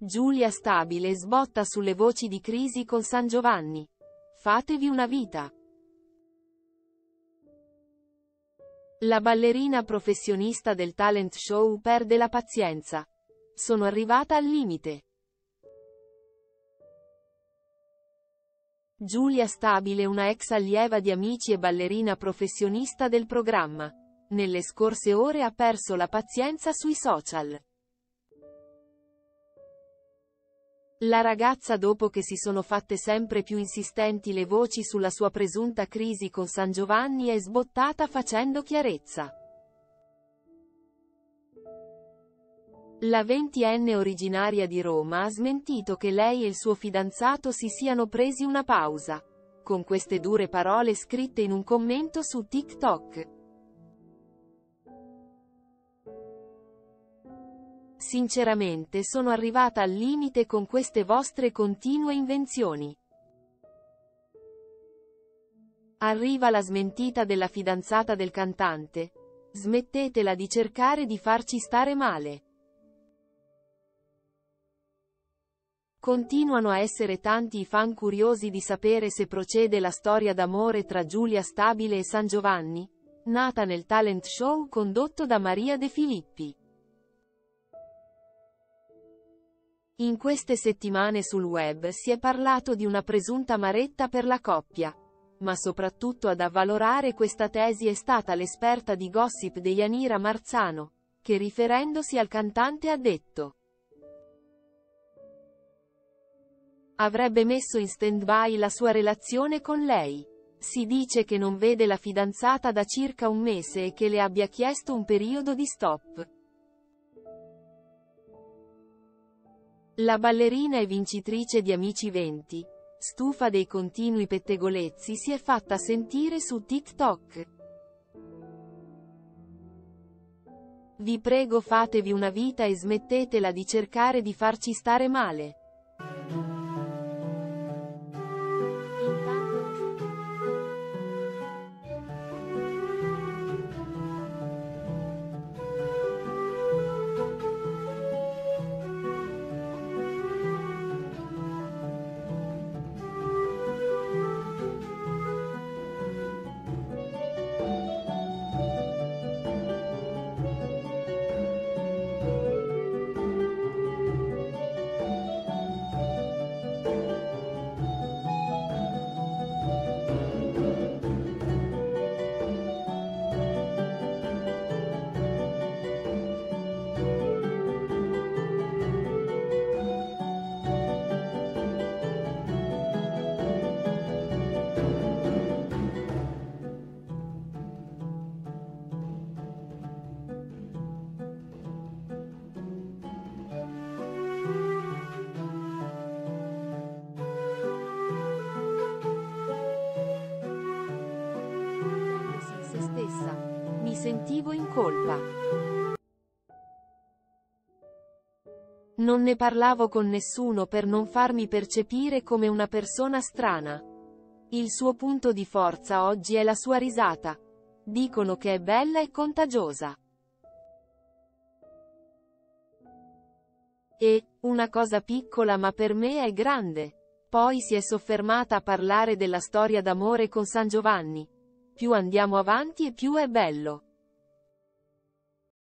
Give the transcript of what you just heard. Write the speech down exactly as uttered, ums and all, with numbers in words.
Giulia Stabile sbotta sulle voci di crisi con San Giovanni. Fatevi una vita. La ballerina professionista del talent show perde la pazienza. Sono arrivata al limite. Giulia Stabile, una ex allieva di Amici e ballerina professionista del programma, nelle scorse ore ha perso la pazienza sui social. La ragazza, dopo che si sono fatte sempre più insistenti le voci sulla sua presunta crisi con San Giovanni, è sbottata facendo chiarezza. La ventenne originaria di Roma ha smentito che lei e il suo fidanzato si siano presi una pausa, con queste dure parole scritte in un commento su TikTok. Sinceramente sono arrivata al limite con queste vostre continue invenzioni. Arriva la smentita della fidanzata del cantante. Smettetela di cercare di farci stare male. Continuano a essere tanti i fan curiosi di sapere se procede la storia d'amore tra Giulia Stabile e San Giovanni, nata nel talent show condotto da Maria De Filippi. In queste settimane sul web si è parlato di una presunta maretta per la coppia, ma soprattutto ad avvalorare questa tesi è stata l'esperta di gossip Deianira Marzano, che riferendosi al cantante ha detto: avrebbe messo in stand-by la sua relazione con lei. Si dice che non vede la fidanzata da circa un mese e che le abbia chiesto un periodo di stop. La ballerina e vincitrice di Amici venti, stufa dei continui pettegolezzi, si è fatta sentire su TikTok. Vi prego, fatevi una vita e smettetela di cercare di farci stare male. Stessa. Mi sentivo in colpa. Non ne parlavo con nessuno per non farmi percepire come una persona strana. Il suo punto di forza oggi è la sua risata. Dicono che è bella e contagiosa. E, una cosa piccola ma per me è grande. Poi si è soffermata a parlare della storia d'amore con San Giovanni. Più andiamo avanti e più è bello.